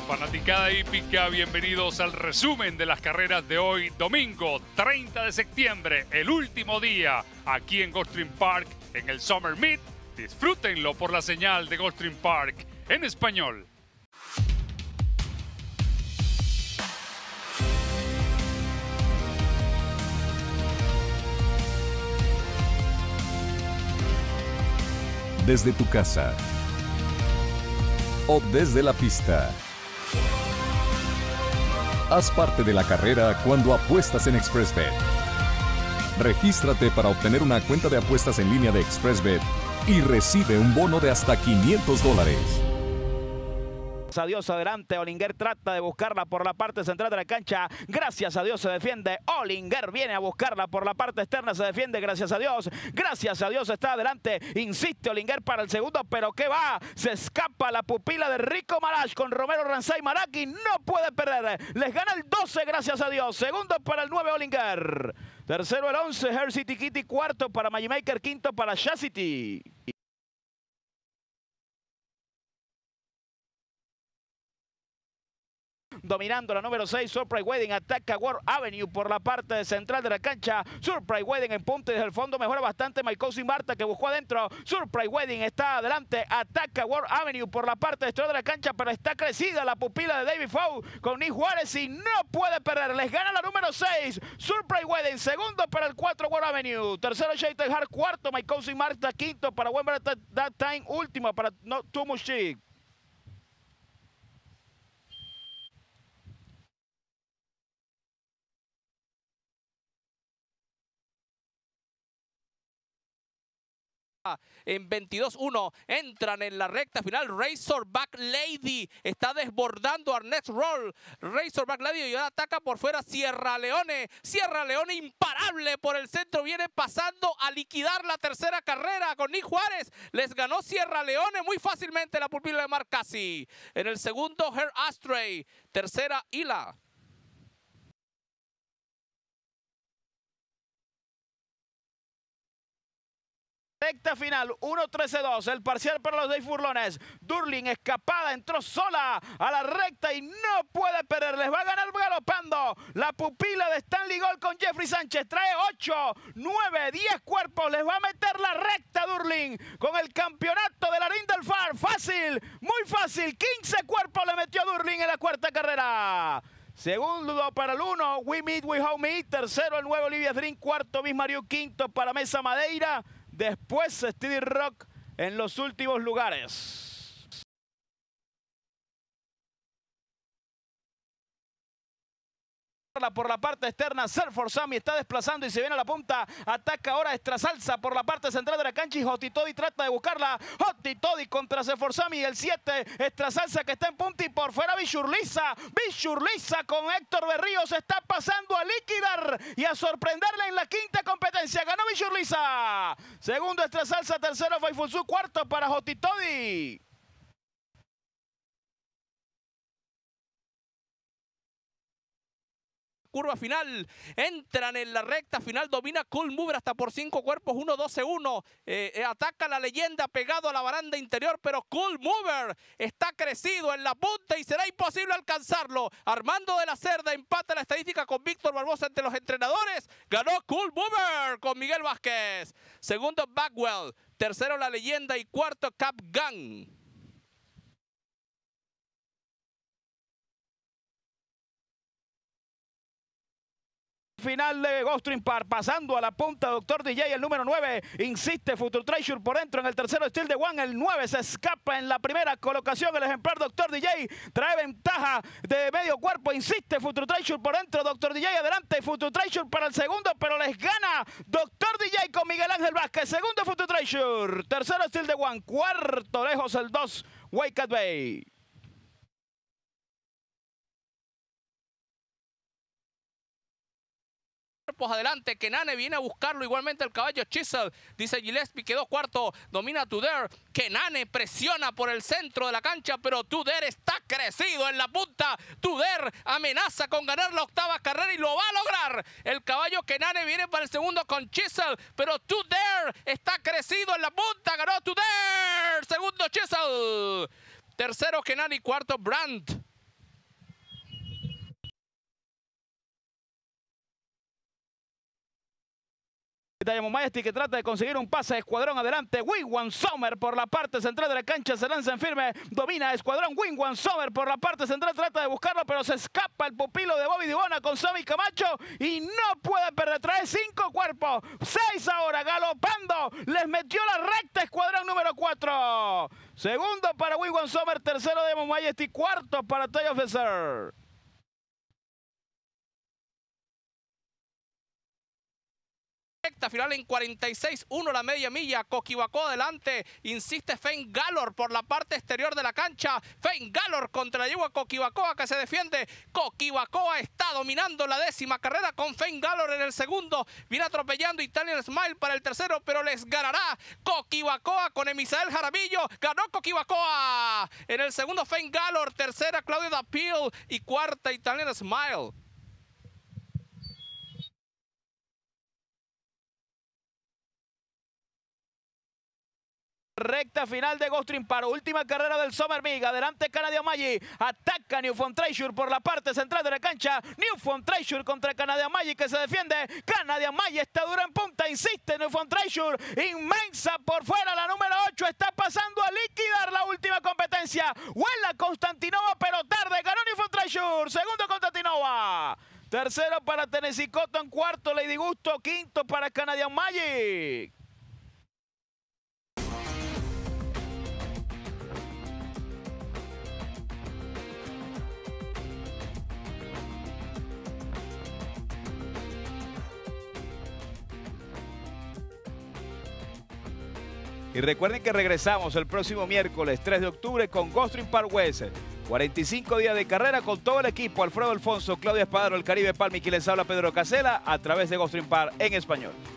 Fanaticada hípica, bienvenidos al resumen de las carreras de hoy, domingo 30 de septiembre, el último día aquí en Gulfstream Park, en el Summer Meet. Disfrútenlo por la señal de Gulfstream Park en español. Desde tu casa o desde la pista. Haz parte de la carrera cuando apuestas en XpressBet. Regístrate para obtener una cuenta de apuestas en línea de XpressBet y recibe un bono de hasta $500. A Dios adelante, Olinger trata de buscarla por la parte central de la cancha, gracias a Dios se defiende, Olinger viene a buscarla por la parte externa, se defiende, gracias a Dios está adelante, insiste Olinger para el segundo, pero ¿qué va? Se escapa la pupila de Rico Marach con Romero Ranzai Maraki, no puede perder, les gana el 12, gracias a Dios, segundo para el 9 Olinger, tercero el 11 Hershey Kitty, cuarto para Magimaker, quinto para Chastity. Dominando la número 6, Surprise Wedding ataca World Avenue por la parte central de la cancha. Surprise Wedding en punta y desde el fondo mejora bastante Maikosi Marta que buscó adentro. Surprise Wedding está adelante, ataca World Avenue por la parte exterior de la cancha, pero está crecida la pupila de David Fow con Nick Juárez y no puede perder. Les gana la número 6, Surprise Wedding, segundo para el 4 World Avenue, tercero Shaitan Hart, cuarto Maikosi Marta, quinto para Wembley That Time, último para No Too Much Chic. En 22-1 entran en la recta final. Razorback Lady está desbordando a Next Roll. Razorback Lady y ahora ataca por fuera Sierra Leone. Sierra Leone imparable por el centro. Viene pasando a liquidar la tercera carrera con Nick Juárez. Les ganó Sierra Leone muy fácilmente la pupila de Mark Cassi. En el segundo, Her Astray. Tercera, Ila. Recta final, 1-13-2, el parcial para los 10 furlones. Durling escapada, entró sola a la recta y no puede perder. Les va a ganar galopando la pupila de Stanley Gold con Jeffrey Sánchez. Trae 8, 9, 10 cuerpos. Les va a meter la recta Durling con el campeonato de la Rindel Farm. Fácil, muy fácil. 15 cuerpos le metió Durling en la cuarta carrera. Segundo para el 1, We Meet, We How Meet. Tercero el 9, Olivia Dream. Cuarto, Bismariu. Quinto para Mesa Madeira. Después Stevie Rock en los últimos lugares. Por la parte externa, Surf for Sammy está desplazando y se viene a la punta. Ataca ahora Extra Salsa por la parte central de la cancha y Hotty Toddy trata de buscarla. Hotty Toddy contra Surf for Sammy. El 7, Extra Salsa que está en punta y por fuera Bichurliza. Bichurliza con Héctor Berríos está pasando a liquidar y a sorprenderle en la quinta competencia. Ganó Bichurliza. Segundo Extra Salsa, tercero Faithful Su, cuarto para Hotty Toddy. Curva final, entran en la recta final, domina Cool Mover hasta por 5 cuerpos, 1-12-1, ataca la leyenda pegado a la baranda interior, pero Cool Mover está crecido en la punta y será imposible alcanzarlo. Armando de la Cerda empata la estadística con Víctor Barbosa entre los entrenadores, ganó Cool Mover con Miguel Vázquez. Segundo Backwell, tercero la leyenda y cuarto Cap Gun. Final de Gulfstream Park, pasando a la punta, Dr. DJ, el número 9, insiste Future Treasure por dentro en el tercero, Steel de One, el 9 se escapa en la primera colocación, el ejemplar Dr. DJ trae ventaja de medio cuerpo, insiste Future Treasure por dentro, Dr. DJ adelante, Future Treasure para el segundo, pero les gana Dr. DJ con Miguel Ángel Vázquez, segundo Future Treasure, tercero Steel de One, cuarto lejos el 2, Waycat Bay. Adelante, Kenane viene a buscarlo igualmente el caballo Chisel, dice Gillespie, quedó cuarto, domina Tuder, Kenane presiona por el centro de la cancha, pero Tuder está crecido en la punta, Tuder amenaza con ganar la octava carrera y lo va a lograr, el caballo Kenane viene para el segundo con Chisel, pero Tuder está crecido en la punta, ganó Tuder, segundo Chisel, tercero Kenane y cuarto Brandt. Diamond Majesty, que trata de conseguir un pase de Escuadrón adelante. Wingwan Sommer por la parte central de la cancha, se lanza en firme, domina Escuadrón. Wingwan Sommer por la parte central, trata de buscarlo, pero se escapa el pupilo de Bobby Dibona con Sammy Camacho y no puede perder. Trae 5 cuerpos, 6 ahora, galopando. Les metió la recta Escuadrón número 4. Segundo para Wingwan Sommer, tercero Diamond Majesty, cuarto para Toy Officer. Recta final en 46-1 la media milla. Coquibacoa adelante. Insiste Fane Galor por la parte exterior de la cancha. Fane Galor contra la yegua Coquibacoa, que se defiende. Coquibacoa está dominando la 10ª carrera con Fane Galor en el segundo. Viene atropellando Italian Smile para el tercero, pero les ganará Coquibacoa con Emisael Jaramillo. Ganó Coquibacoa. En el segundo Fane Galor, tercera Claudio Dapil y cuarta Italian Smile. Recta final de Ghost Dream Park, última carrera del Summer Mig. Adelante Canadian Magic, ataca Newfound Treasure por la parte central de la cancha. Newfound Treasure contra Canadian Magic, que se defiende. Canadian Magic está dura en punta, insiste Newfound Treasure, inmensa por fuera. La número 8 está pasando a liquidar la última competencia. Huela Constantinova, pero tarde, ganó Newfound Treasure. Segundo Constantinova, tercero para Tennessee Cotton, cuarto Lady Gusto, quinto para Canadian Magic. Y recuerden que regresamos el próximo miércoles 3 de octubre con Ghost Dream Park West. 45 días de carrera con todo el equipo. Alfredo Alfonso, Claudia Espadaro, el Caribe Palmi, quien les habla Pedro Casela a través de Ghost Dream Park en español.